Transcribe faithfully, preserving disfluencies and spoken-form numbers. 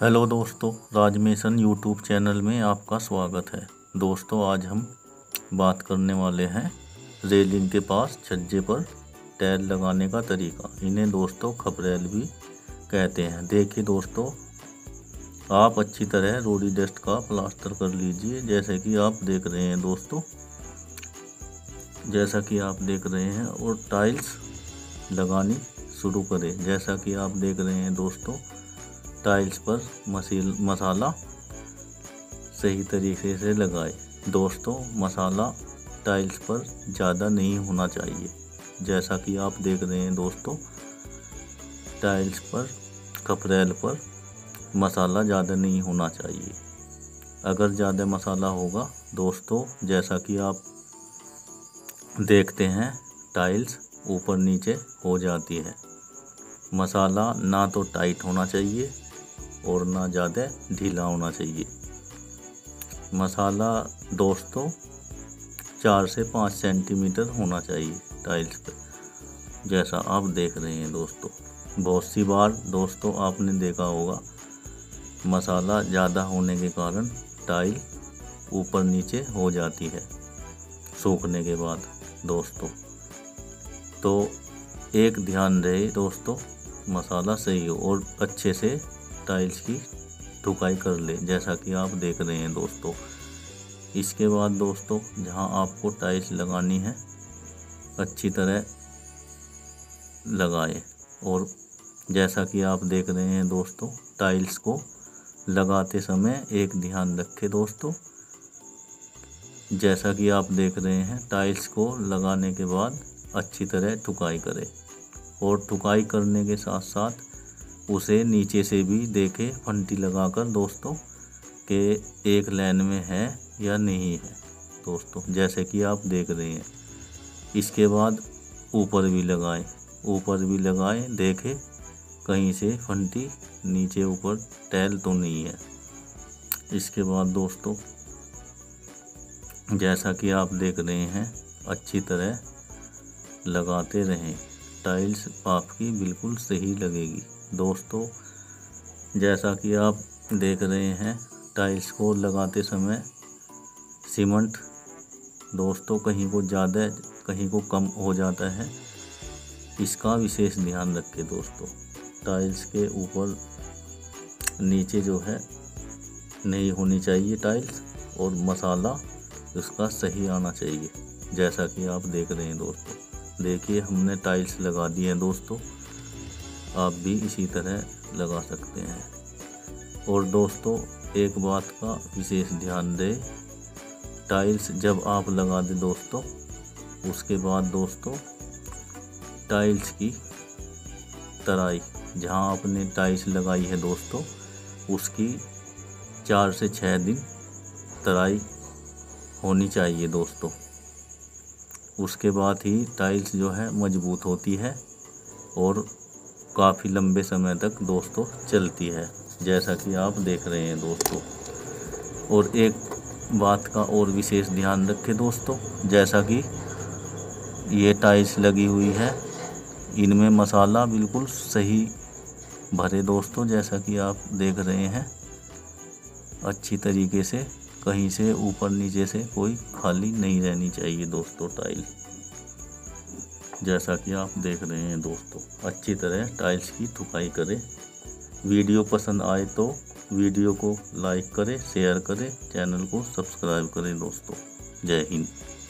Hello दोस्तों, राजमेशन YouTube channel में आपका स्वागत है। दोस्तों, आज हम बात करने वाले हैं रेलिंग के पास छज्जे पर टाइल लगाने का तरीका। इन्हें दोस्तों खपरेल भी कहते हैं। देखिए दोस्तों, आप अच्छी तरह रोडी डस्ट का प्लास्टर कर लीजिए। जैसे कि आप देख रहे हैं दोस्तों जैसा कि आप देख रहे हैं और टाइल्स लगानी शुरू करें। जैसा कि आप देख रहे हैं दोस्तों, टाइल्स पर मसील मसाला सही तरीके से लगाए। दोस्तों, मसाला टाइल्स पर ज़्यादा नहीं होना चाहिए। जैसा कि आप देख रहे हैं दोस्तों, टाइल्स पर खपरेल पर मसाला ज़्यादा नहीं होना चाहिए। अगर ज़्यादा मसाला होगा दोस्तों, जैसा कि आप देखते हैं, टाइल्स ऊपर नीचे हो जाती है। मसाला ना तो टाइट होना चाहिए और ना ज़्यादा ढीला होना चाहिए। मसाला दोस्तों चार से पाँच सेंटीमीटर होना चाहिए टाइल्स पे, जैसा आप देख रहे हैं दोस्तों। बहुत सी बार दोस्तों आपने देखा होगा, मसाला ज़्यादा होने के कारण टाइल ऊपर नीचे हो जाती है सूखने के बाद दोस्तों। तो एक ध्यान रहे दोस्तों, मसाला सही हो और अच्छे से टाइल्स की ठुकाई कर ले, जैसा कि आप देख रहे हैं दोस्तों। इसके बाद दोस्तों, जहां आपको टाइल्स लगानी है अच्छी तरह लगाए। और जैसा कि आप देख रहे हैं दोस्तों, टाइल्स को लगाते समय एक ध्यान रखें दोस्तों। जैसा कि आप देख रहे हैं, टाइल्स को लगाने के बाद अच्छी तरह ठुकाई करें और ठुकाई करने के साथ साथ उसे नीचे से भी देखें फंटी लगाकर दोस्तों कि एक लाइन में है या नहीं है दोस्तों, जैसे कि आप देख रहे हैं। इसके बाद ऊपर भी लगाएं ऊपर भी लगाएं देखें कहीं से फंटी नीचे ऊपर टाइल तो नहीं है। इसके बाद दोस्तों, जैसा कि आप देख रहे हैं, अच्छी तरह लगाते रहें। टाइल्स आपकी बिल्कुल सही लगेगी दोस्तों। जैसा कि आप देख रहे हैं, टाइल्स को लगाते समय सीमेंट दोस्तों कहीं को ज़्यादा कहीं को कम हो जाता है, इसका विशेष ध्यान रखें दोस्तों। टाइल्स के ऊपर नीचे जो है नहीं होनी चाहिए टाइल्स, और मसाला उसका सही आना चाहिए। जैसा कि आप देख रहे हैं दोस्तों, देखिए हमने टाइल्स लगा दी है दोस्तों। आप भी इसी तरह लगा सकते हैं। और दोस्तों, एक बात का विशेष ध्यान दें, टाइल्स जब आप लगा दें दोस्तों, उसके बाद दोस्तों टाइल्स की तराई, जहां आपने टाइल्स लगाई है दोस्तों, उसकी चार से छः दिन तराई होनी चाहिए दोस्तों। उसके बाद ही टाइल्स जो है मजबूत होती है और काफ़ी लंबे समय तक दोस्तों चलती है, जैसा कि आप देख रहे हैं दोस्तों। और एक बात का और विशेष ध्यान रखें दोस्तों, जैसा कि ये टाइल्स लगी हुई है, इनमें मसाला बिल्कुल सही भरे दोस्तों। जैसा कि आप देख रहे हैं, अच्छी तरीके से कहीं से ऊपर नीचे से कोई खाली नहीं रहनी चाहिए दोस्तों टाइल। जैसा कि आप देख रहे हैं दोस्तों, अच्छी तरह टाइल्स की ठुकाई करें। वीडियो पसंद आए तो वीडियो को लाइक करें, शेयर करें, चैनल को सब्सक्राइब करें दोस्तों। जय हिंद।